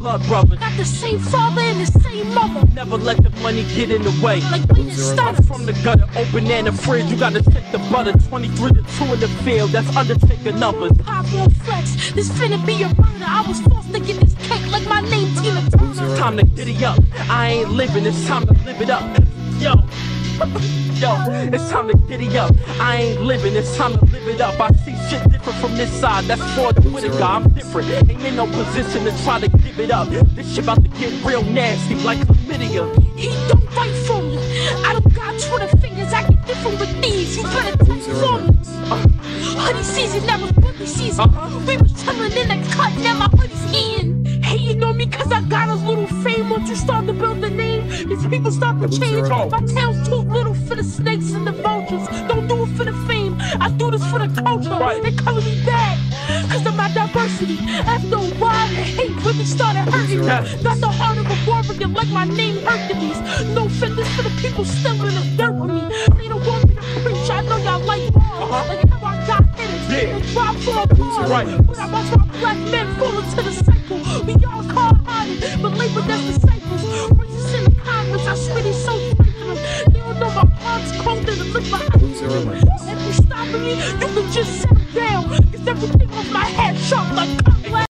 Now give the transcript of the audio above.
blood brothers. Got the same father and the same mother. Never let the money get in the way. Like when it started from the gutter, open and the fridge. You gotta take the butter. 23 to 2 in the field. That's Undertaker numbers. Pop on flex. This finna be a burner. I was forced to get this cake like my name Tina Turner. It's time to giddy up. I ain't living. It's time to live it up. Yo. Yo, it's time to giddy up. I ain't living, it's time to live it up. I see shit different from this side, that's for the with a guy. I'm different, ain't in no position to try to give it up. This shit about to get real nasty, like chlamydia. He don't fight for me. I don't got 20 fingers, I get different with these. You better take for me. Hoodie season, that was bully season. We was chillin' in the cut, now my hoodie's eating. Hating on me cause I got a little fame. Once you start to build the name, these people start to change. My town's too little for the snakes and the vultures. Don't do it for the fame, I do this for the culture. They color me bad cause of my diversity. After a while, the hate really started hurting me. Got the heart of a warrior like my name Hercules. No fitness for the people still in the dirt with me. They don't want me to preach, I know y'all like bars. Like how I got hitters and drop for a pause. But I watch my black men fall into the cycle. We all hard-hearted, but labeled as disciples. Racist in the comments, I swear they so straight to them. They don't know my